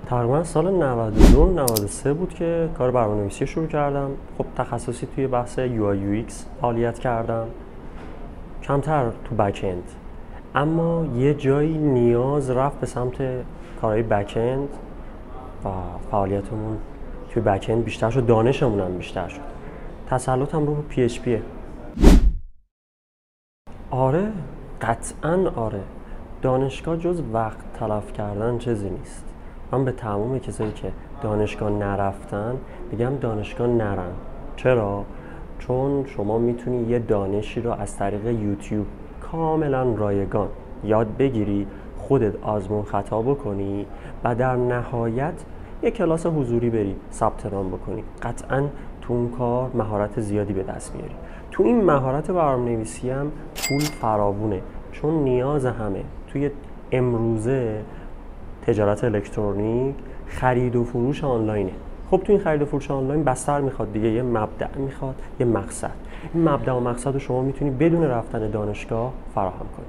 تقریبا سال 92-93 بود که کار برنامه‌نویسی شروع کردم. خب تخصصی توی بحث UI UX فعالیت کردم، کمتر تو بک اند، اما یه جایی نیاز رفت به سمت کارهای بک اند و فعالیتمون توی بک اند بیشتر شد، دانشمون هم بیشتر شد. تسلطم رو به PHP. آره، قطعاً آره. دانشگاه جز وقت تلف کردن چیزی نیست. من به تمام کسایی که دانشگاه نرفتن میگم دانشگاه نرن. چرا؟ چون شما میتونی یه دانشی رو از طریق یوتیوب کاملا رایگان یاد بگیری، خودت آزمون خطا بکنی و در نهایت یه کلاس حضوری بری ثبت نام بکنی. قطعاً تو اون کار مهارت زیادی به دست میاری. تو این مهارت برنامه‌نویسی هم پول فراوونه، چون نیاز همه توی امروزه تجارت الکترونیک خرید و فروش آنلاینه. خب تو این خرید و فروش آنلاین بستر میخواد دیگه، یه مبدأ میخواد، یه مقصد. این مبدأ و مقصد رو شما میتونی بدون رفتن دانشگاه فراهم کنی.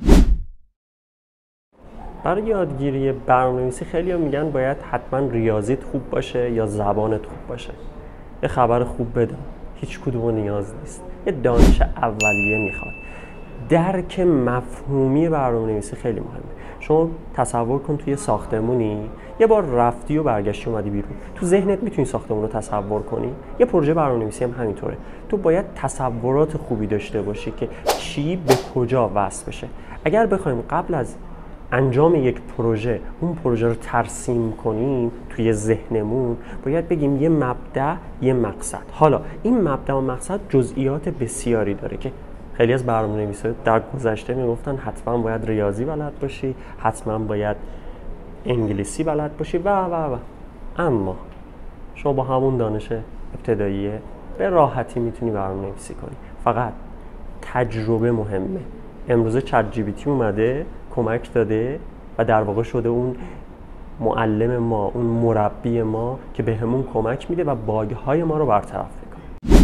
برای یادگیری برنامه‌نویسی خیلی‌ها میگن باید حتما ریاضیت خوب باشه یا زبانت خوب باشه. یه خبر خوب بدم، هیچ کدوم نیاز نیست. یه دانش اولیه میخواد. درک مفهومی برنامه‌نویسی خیلی مهمه. شما تصور کن توی ساختمونی یه بار رفتی و برگشتی اومدی بیرون، تو ذهنت میتونی ساختمون رو تصور کنی. یه پروژه برنامه‌نویسی هم همینطوره. تو باید تصورات خوبی داشته باشی که چی به کجا وصل بشه. اگر بخوایم قبل از انجام یک پروژه اون پروژه رو ترسیم کنیم توی ذهنمون، باید بگیم یه مبدأ، یه مقصد. حالا این مبدأ و مقصد جزئیات بسیاری داره که خیلی از برنامه‌نویسا در گذشته میگفتن حتما باید ریاضی بلد باشی، حتما باید انگلیسی بلد باشی و اما شما با همون دانش ابتداییه به راحتی میتونی برنامه‌نویسی کنی. فقط تجربه مهمه. امروزه چت جی پی تی اومده کمک داده و در واقع شده اون معلم ما، اون مربی ما که بهمون کمک میده و باگ‌های ما رو برطرف میکنه.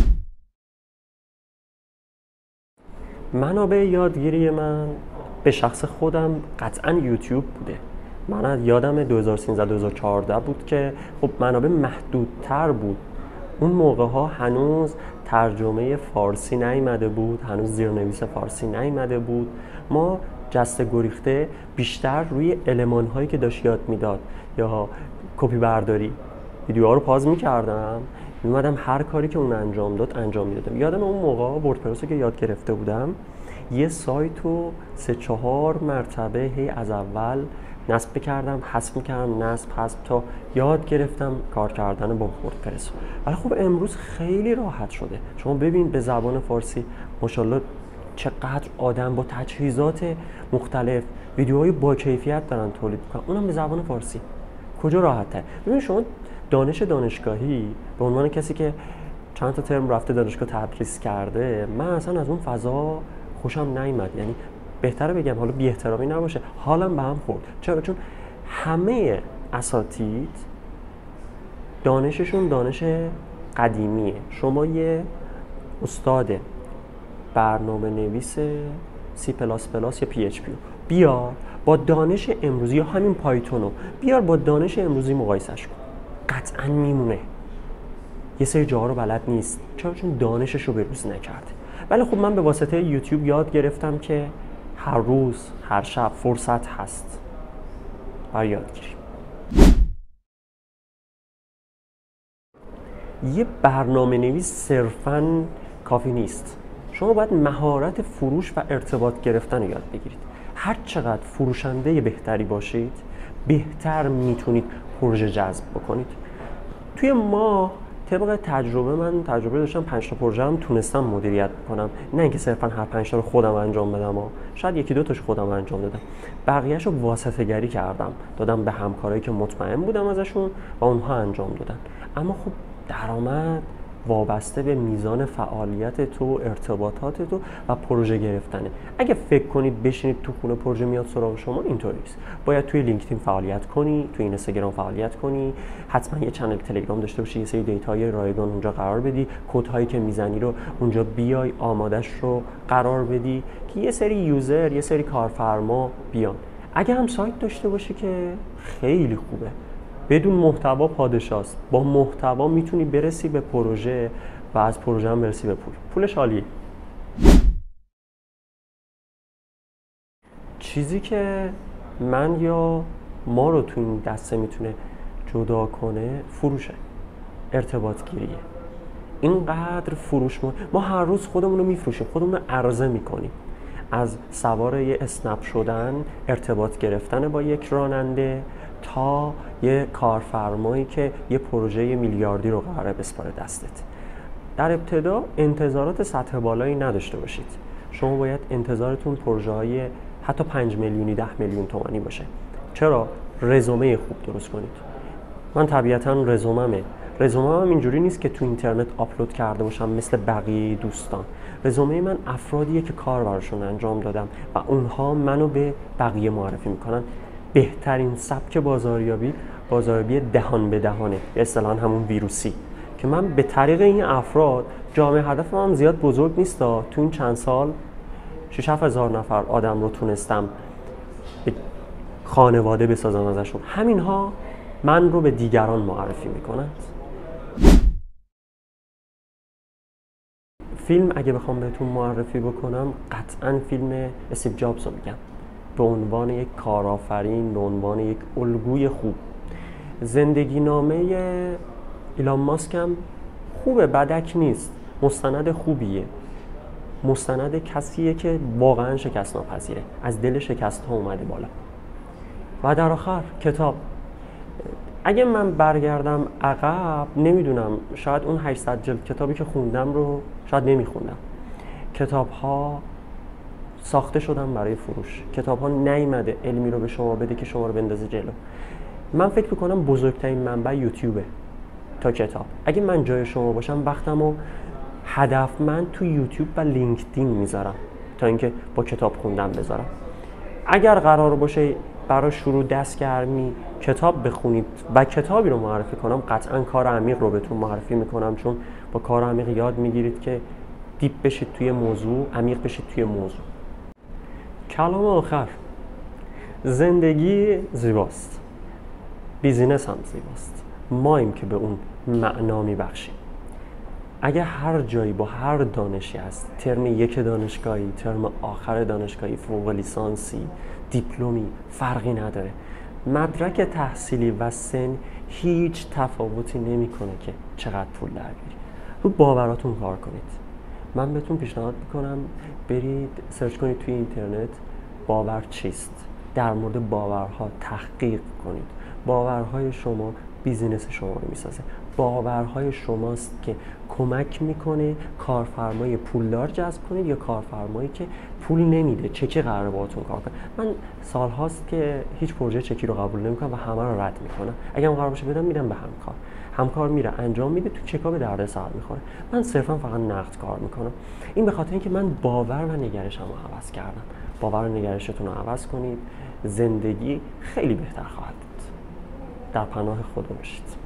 منابع یادگیری من به شخص خودم قطعاً یوتیوب بوده. من یادم 2013-2014 بود که خب منابع محدودتر بود. اون موقع ها هنوز ترجمه فارسی نیامده بود، هنوز زیرنویس فارسی نیامده بود. ما جسته گریخته بیشتر روی المان هایی که داشت یاد میداد یا کپی برداری ویدیوها رو پاز میکردم، میومدم هر کاری که اون انجام داد انجام میدادم. یادم اون موقع وردپرس که یاد گرفته بودم یه سایت رو 3-4 مرتبه هی از اول نصب کردم، حذف میکردم، نصب حذف تا یاد گرفتم کار کردن با وردپرس. ولی خب امروز خیلی راحت شده. شما ببین به زبان فارسی ماشاءالله چقدر آدم با تجهیزات مختلف ویدیوهای با کیفیت دارن تولید میکنن، اونم به زبان فارسی. کجا راحت تر؟ ببین شما دانش دانشگاهی به عنوان کسی که چند تا ترم رفته دانشگاه تدریس کرده، من اصلا از اون فضا خوشم نیامد. یعنی بهتره بگم حالا بی احترامی نباشه، حالم به هم خورد. چرا؟ چون همه اساتید دانششون دانش قدیمیه. شما یه استاد برنامه نویس C++ یا PHP بیار با دانش امروزی یا همین پایتونو بیار با دانش امروزی مقایسش کن، قطعا میمونه. یه سری جاها رو بلد نیست. چرا؟ چون دانشش رو بروز نکرده. ولی خب من به واسطه یوتیوب یاد گرفتم که هر روز هر شب فرصت هست برای یادگیری. یه برنامه نویس صرفاً کافی نیست. شما باید مهارت فروش و ارتباط گرفتن رو یاد بگیرید. هر چقدر فروشنده بهتری باشید، بهتر میتونید پروژه جذب بکنید. توی ماه طبق تجربه من تجربه داشتم 5 تا پروژه هم تونستم مدیریت کنم. نه اینکه صرفاً هر 5 تا رو خودم انجام بدم، شاید 1-2 تاش خودم انجام دادم. بقیه‌اش رو واسطه‌گری کردم، دادم به همکارایی که مطمئن بودم ازشون و اونها انجام دادن. اما خب درآمد وابسته به میزان فعالیت تو، ارتباطات تو و پروژه گرفتنه. اگه فکر کنید بشینید تو خونه پروژه میاد سراغ شما، اینطوری نیست. باید توی لینکدین فعالیت کنی، توی اینستاگرام فعالیت کنی، حتما یه چنل تلگرام داشته باشی، یه سری دیتاهای رایگان اونجا قرار بدی، کدهایی که میزنی رو اونجا بیای آمادش رو قرار بدی که یه سری یوزر، یه سری کارفرما بیان. اگه هم سایت داشته باشی که خیلی خوبه. بدون محتوا پادشاست. با محتوا میتونی برسی به پروژه و از پروژه هم برسی به پول. پولش عالیه. چیزی که من یا ما رو تو این دسته میتونه جدا کنه فروشه، ارتباط گیریه. اینقدر فروش ما هر روز خودمون رو میفروشیم، خودمون رو عرضه میکنیم. از سوار یه اسنپ شدن، ارتباط گرفتن با یک راننده، تا یه کارفرمایی که یه پروژه میلیاردی رو قراره بسپاره دستت. در ابتدا انتظارات سطح بالایی نداشته باشید. شما باید انتظارتون پروژه های حتی 5 میلیونی 10 میلیون تومانی باشه. چرا؟ رزومه خوب درست کنید. من طبیعتاً رزومم اینجوری نیست که تو اینترنت آپلود کرده باشم مثل بقیه دوستان. رزومه من افرادیه که کار براشون انجام دادم و اونها منو به بقیه معرفی میکنن. بهترین سبک بازاریابی دهان به دهانه، اصطلاحاً همون ویروسی، که من به طریق این افراد جامعه هدفم هم زیاد بزرگ نیست. تو این چند سال 6-7 هزار نفر آدم رو تونستم به خانواده بسازم ازشون. همینها من رو به دیگران معرفی میکنن. فیلم اگه بخوام بهتون معرفی بکنم، قطعاً فیلم استیو جابز رو میگم، به عنوان یک کارآفرین، به عنوان یک الگوی خوب. زندگی نامه ایلان ماسک هم خوبه، بدک نیست، مستند خوبیه. مستند کسیه که واقعا شکست ناپذیره، از دل شکست ها اومده بالا. و در آخر کتاب. اگه من برگردم عقب، نمیدونم، شاید اون 800 جلد کتابی که خوندم رو شاید نمیخوندم. کتاب ها ساخته شدن برای فروش. کتاب ها نیامده علمی رو به شما بده که شما رو بندازه جلو. من فکر میکنم بزرگترین منبع یوتیوبه تا کتاب. اگه من جای شما باشم، وقتمو هدفمند تو یوتیوب و لینکدین میذارم تا اینکه با کتاب خوندن بذارم. اگر قرار باشه برای شروع دستگرمی کتاب بخونید و کتابی رو معرفی کنم، قطعا کار عمیق رو بهتون معرفی میکنم، چون با کار عمیق یاد میگیرید که دیپ بشید توی موضوع، عمیق بشید توی موضوع. کلام آخر، زندگی زیباست، بیزینس هم زیباست، ماییم که به اون معنا میبخشیم. اگه هر جایی با هر دانشی هست، ترم 1 دانشگاهی، ترم آخر دانشگاهی، فوق لیسانسی، دیپلمی، فرقی نداره. مدرک تحصیلی و سن هیچ تفاوتی نمیکنه که چقدر پول در بیاری. رو باوراتون کار کنید. من بهتون پیشنهاد میکنم برید سرچ کنید توی اینترنت باور چیست. در مورد باورها تحقیق کنید. باورهای شما بیزینس شما رو میسازه. باورهای شماست که کمک میکنه کارفرمای پولدار جذب کنید یا کارفرمایی که پول نمیده، چکی قراره باهاتون کار کنه. من سالهاست که هیچ پروژه چکی رو قبول نمیکنم و همه رو رد میکنم. اگه من قرار باشه بدم، میدم به همکار میره انجام میده، تو چکا به درد سر میخوره. من صرفا فقط نقد کار میکنم. این به خاطر اینکه من باور و نگرشمو عوض کردم. باور و نگرشتون رو عوض کنید، زندگی خیلی بهتر خواهد بود. در پناه خدا باشید.